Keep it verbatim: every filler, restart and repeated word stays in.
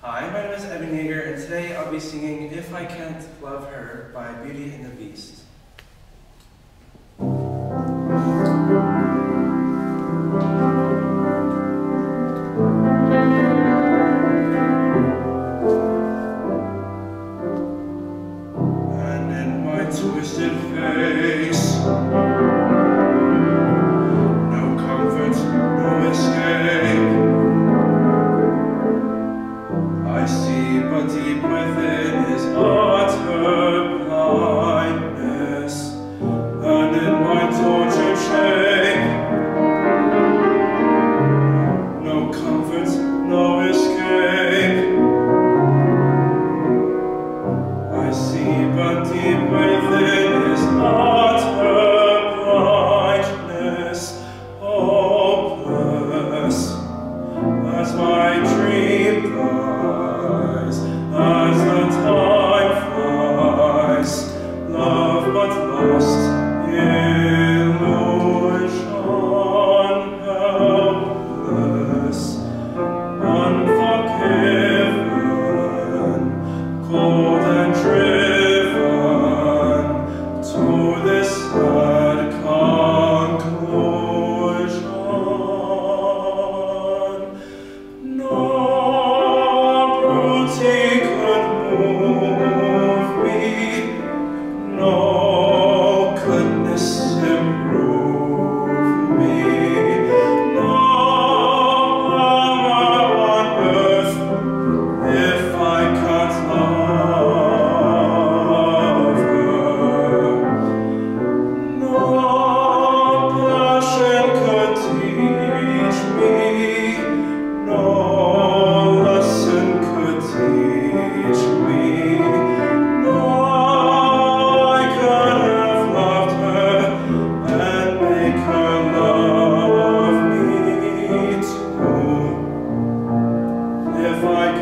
Hi, my name is Evan Yeager, and today I'll be singing If I Can't Love Her by Beauty and the Beast. And in my twisted face, no comfort, no escape. I see, but deep within is utter blindness, and in my tortured shape, no comfort, no escape. I see, but deep within is utter blindness, hopeless, as my dream dies. As the time flies, love but lost, illusion helpless, unforgiven, cold and driven to this sad conclusion. No beauty could move me, no goodness improve me, no power on earth if I can't love her. No passion could teach me, no lesson could teach me, no I could have loved her and make her love me too. If I